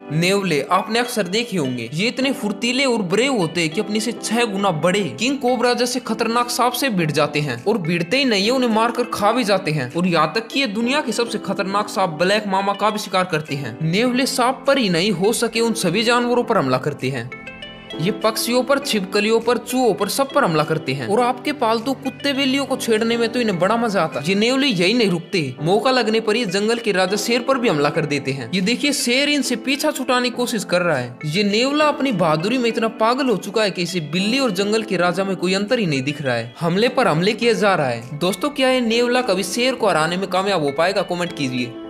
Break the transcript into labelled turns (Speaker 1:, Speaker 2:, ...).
Speaker 1: नेवले आपने अक्सर देखे होंगे, ये इतने फुर्तीले और ब्रेव होते हैं कि अपने से 6 गुना बड़े किंग कोबरा जैसे खतरनाक सांप से भिड़ जाते हैं और भिड़ते ही नहीं उन्हें मारकर खा भी जाते हैं। और यहाँ तक कि ये दुनिया के सबसे खतरनाक सांप ब्लैक मामा का भी शिकार करते हैं। नेवले सांप पर ही नहीं, हो सके उन सभी जानवरों पर हमला करते हैं। ये पक्षियों पर, छिपकलियों पर, चूहों पर, सब पर हमला करते हैं। और आपके पालतू कुत्ते बिल्लियों को छेड़ने में तो इन्हें बड़ा मजा आता है। ये नेवले यही नहीं रुकते, मौका लगने पर ये जंगल के राजा शेर पर भी हमला कर देते हैं। ये देखिए, शेर इनसे पीछा छुटाने की कोशिश कर रहा है। ये नेवला अपनी बहादुरी में इतना पागल हो चुका है कि इसे बिल्ली और जंगल के राजा में कोई अंतर ही नहीं दिख रहा है। हमले पर हमले किया जा रहा है। दोस्तों, क्या ये नेवला कभी शेर को हराने में कामयाब हो पाएगा? कमेंट कीजिए।